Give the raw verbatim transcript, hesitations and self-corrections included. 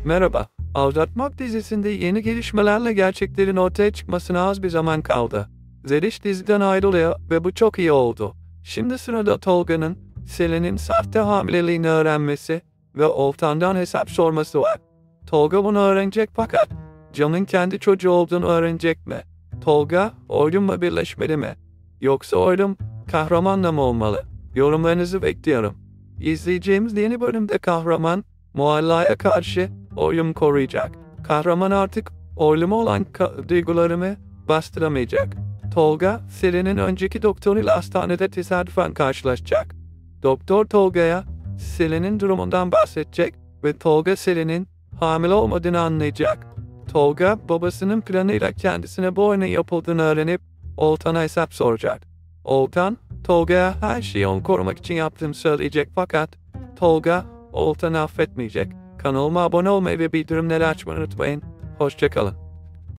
Merhaba, Aldatmak dizisinde yeni gelişmelerle gerçeklerin ortaya çıkmasına az bir zaman kaldı. Zeliş diziden ayrılıyor ve bu çok iyi oldu. Şimdi sırada Tolga'nın, Selin'in sahte hamileliğini öğrenmesi ve Oltan'dan hesap sorması var. Tolga bunu öğrenecek fakat Can'ın kendi çocuğu olduğunu öğrenecek mi? Tolga, Oylum'la birleşmeli mi? Yoksa Oylum, kahramanla mı olmalı? Yorumlarınızı bekliyorum. İzleyeceğimiz yeni bölümde kahraman, Mualla'ya karşı Oylum koruyacak. Kahraman artık Oylum'a olan ka- duygularımı bastıramayacak. Tolga, Selin'in önceki doktoruyla hastanede tesadüfen karşılaşacak. Doktor Tolga'ya Selin'in durumundan bahsedecek ve Tolga Selin'in hamile olmadığını anlayacak. Tolga, babasının planıyla kendisine bu oyunun yapıldığını öğrenip Oltan'a hesap soracak. Oltan, Tolga'ya her şeyi onu korumak için yaptığını söyleyecek fakat Tolga, Oltan'ı affetmeyecek. Kanalıma abone olmayı ve bildirimleri açmayı unutmayın. Hoşça kalın.